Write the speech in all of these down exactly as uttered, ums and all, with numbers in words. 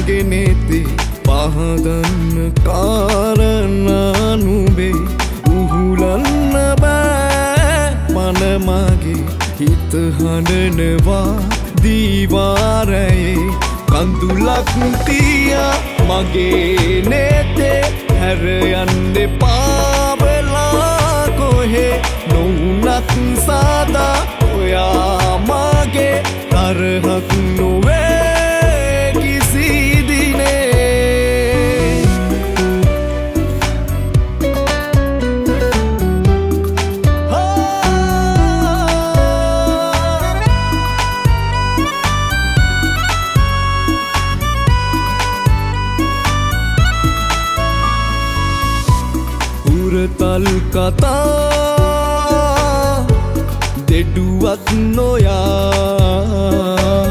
මගේ නෙතේ පහදන්න කාරණා නුඹේ උහුලන්න බෑ මන මගේ හිත හඬනවා දීවාරයේ කඳුලක් තියා මගේ නෙතේ හැර යන්න පාවලා කොහේ නොඋනත් සදා ඔයා මගේ තරහක් නොවේ කිසි දිනේ උරතල් කතා දෙඩුවක් නොයා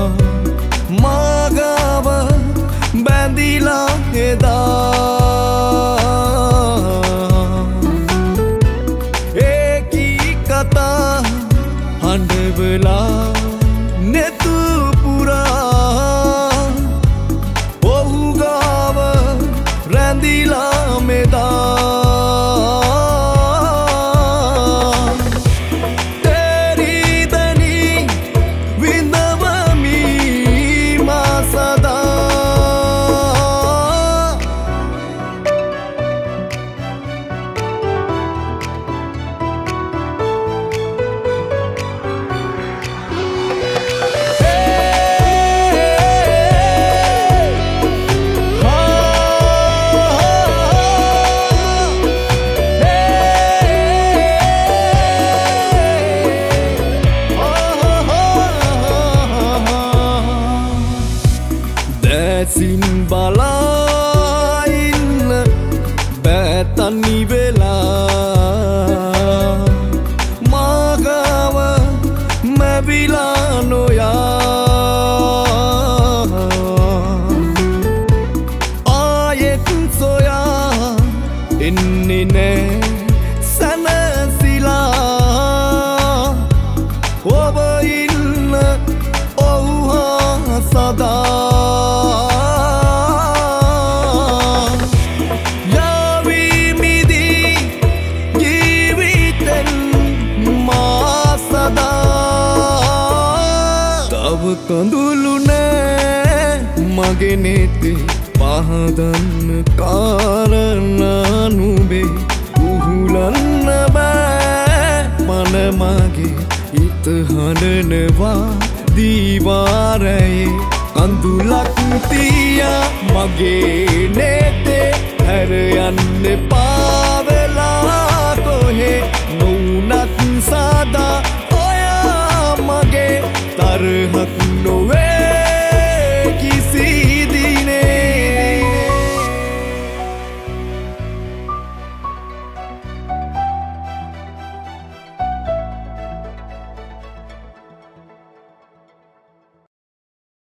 මාගාව බැඳිලා එදා ඒකී කතා හඬවලා නෙතු පුරා ඔහු ගාව රැඳිලා මෙදා දැසින් බලා ඉන්න බෑතනි වෙලා මාගාව මැවිලා නොයා ආයෙත් සොයා එන්නේ නෑ සැනසිලා ඔබ ඉන්න ඔහු හා සදා කඳුළු නෑ මගේ නෙතේ පහදන්න කාරණා නුඹේ උහුලන්න බෑ මන මගේ හිත හඬනවා දීවාරයේ කඳුලක් තියා මගේ නෙතේ හැර යන්න පාවලා කොහේ නොඋනත් සදා ඔයා මගේ තරහක් නොවේ